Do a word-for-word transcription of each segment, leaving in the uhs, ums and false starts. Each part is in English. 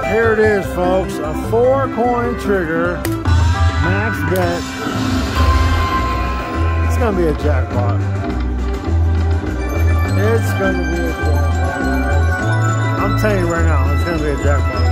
Here it is, folks. A four coin trigger. Max bet. It's gonna be a jackpot. It's gonna be a jackpot. I'm telling you right now, it's gonna be a jackpot.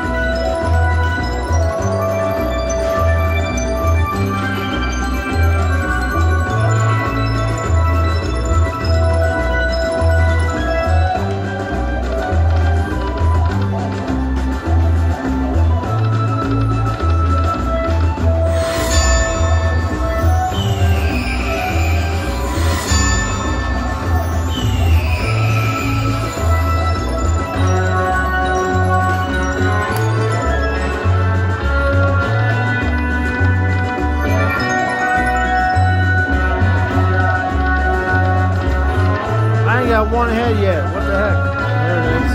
Got one ahead yet. What the heck? There it is.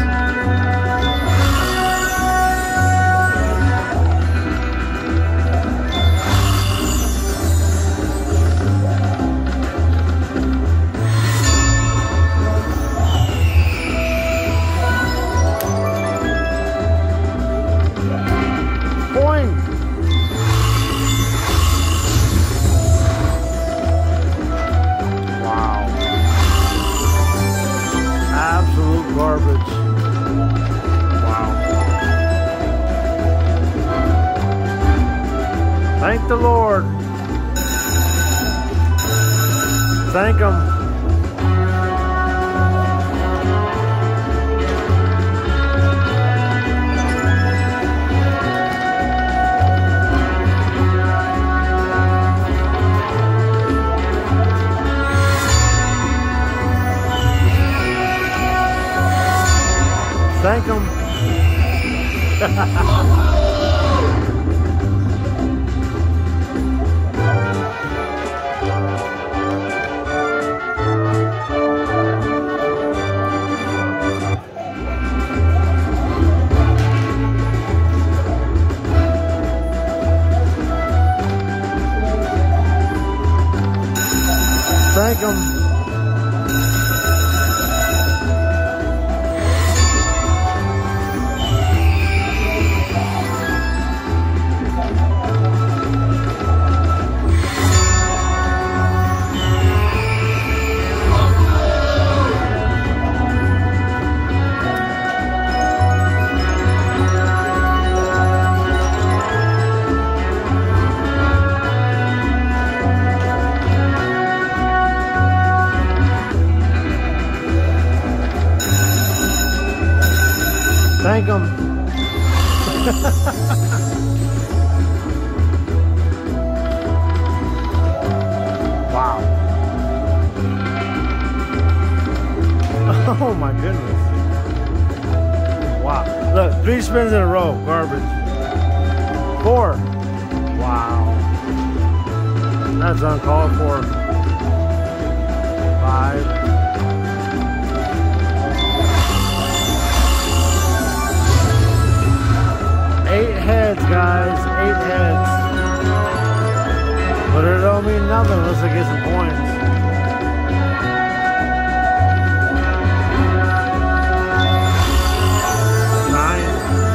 Boing. Absolute garbage. Wow. Thank the Lord. Thank Him. Thank Him. Thank Him. Thank Him. Wow. Oh my goodness. Wow. Look, three spins in a row. Garbage. Four. Wow. That's uncalled for. Five. Eight heads, guys. Eight heads. But it don't mean nothing unless I get some points. Nine.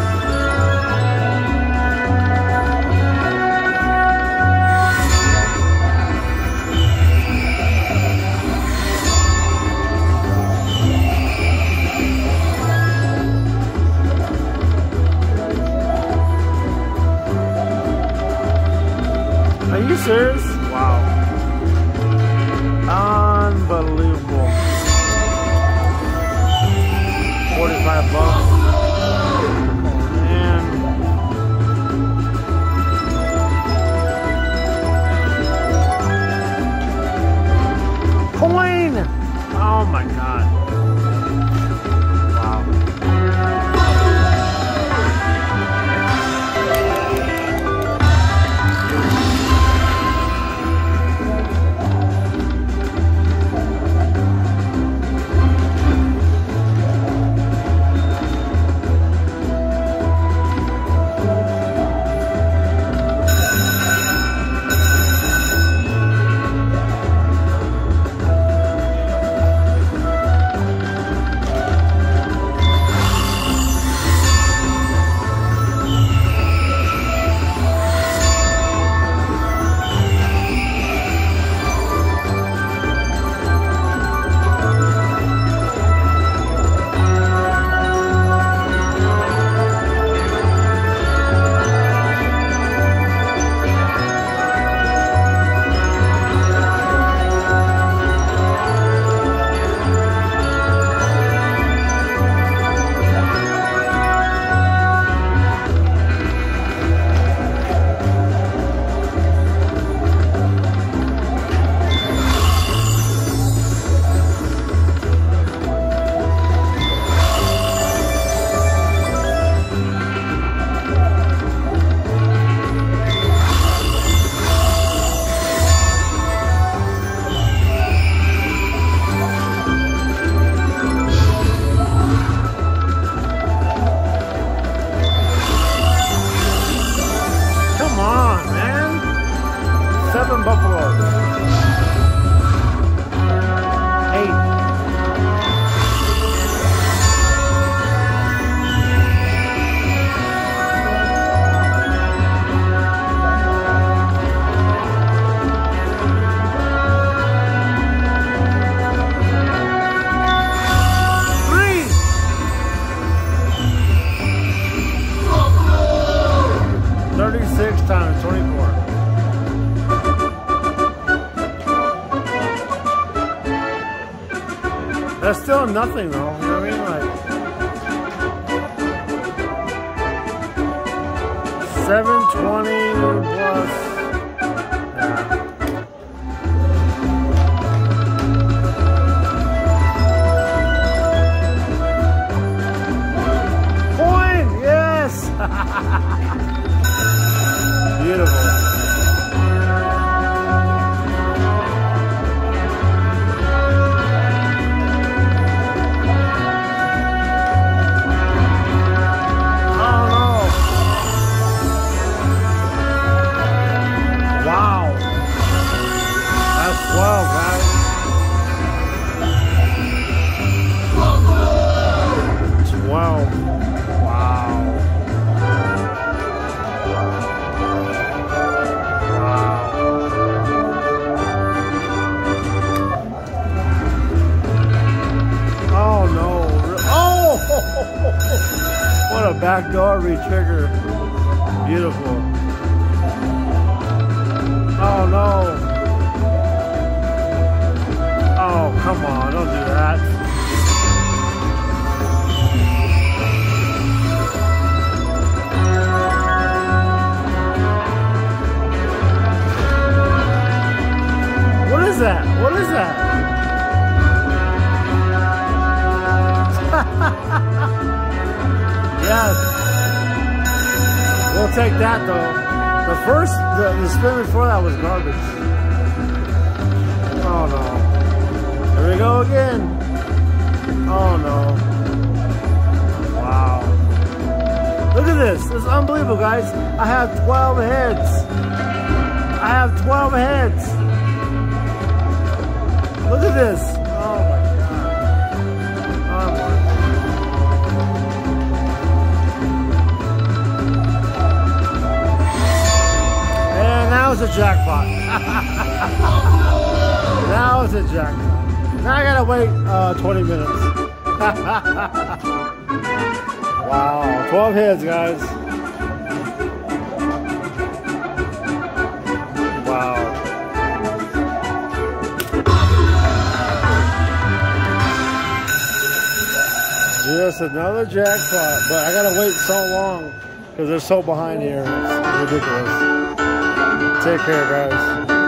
Are you serious? Wow. Unbelievable. forty-five bucks. Man. Coin! Oh my God. Wow. That's still nothing though, you know what I mean? Like seven twenty plus. Yeah. Coin, yes. Beautiful. twelve, guys. twelve. Wow. Wow. Oh, no. Oh! What a backdoor re-trigger. Beautiful. Oh, no. Oh, come on, don't do that. What is that? What is that? Yes. We'll take that though. The first, the, the spin before that was garbage. Oh no. Here we go again. Oh no. Wow. Look at this. This is unbelievable, guys. I have twelve heads. I have twelve heads. Look at this. Oh my God. Oh my. And now it's a jackpot. Now it's a jackpot. Now I gotta wait uh, twenty minutes. Wow, twelve heads, guys. Wow. Just another jackpot, but I gotta wait so long because they're so behind here. It's ridiculous. Take care, guys.